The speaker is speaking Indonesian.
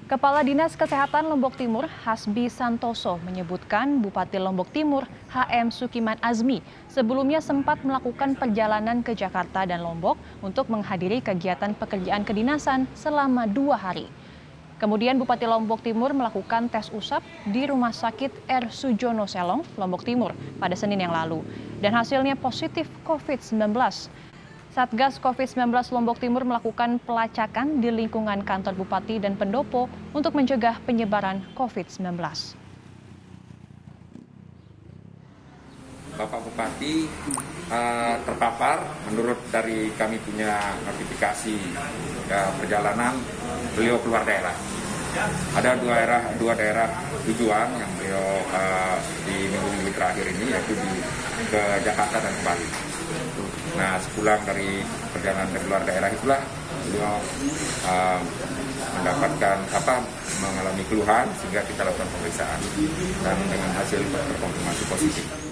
Kepala Dinas Kesehatan Lombok Timur, Hasbi Santoso, menyebutkan Bupati Lombok Timur, HM Sukiman Azmi, sebelumnya sempat melakukan perjalanan ke Jakarta dan Lombok untuk menghadiri kegiatan pekerjaan kedinasan selama 2 hari. Kemudian Bupati Lombok Timur melakukan tes usap di Rumah Sakit R. Sujono Selong, Lombok Timur pada Senin yang lalu. Dan hasilnya positif COVID-19. Satgas COVID-19 Lombok Timur melakukan pelacakan di lingkungan kantor Bupati dan Pendopo untuk mencegah penyebaran COVID-19. Bapak Bupati terpapar, menurut dari kami punya notifikasi perjalanan beliau keluar daerah. Ada dua daerah tujuan yang beliau di minggu-minggu terakhir ini, yaitu ke Jakarta dan Bali. Nah, sepulang dari perjalanan ke luar daerah itulah beliau mengalami keluhan sehingga kita lakukan pemeriksaan dan dengan hasil terkonfirmasi positif.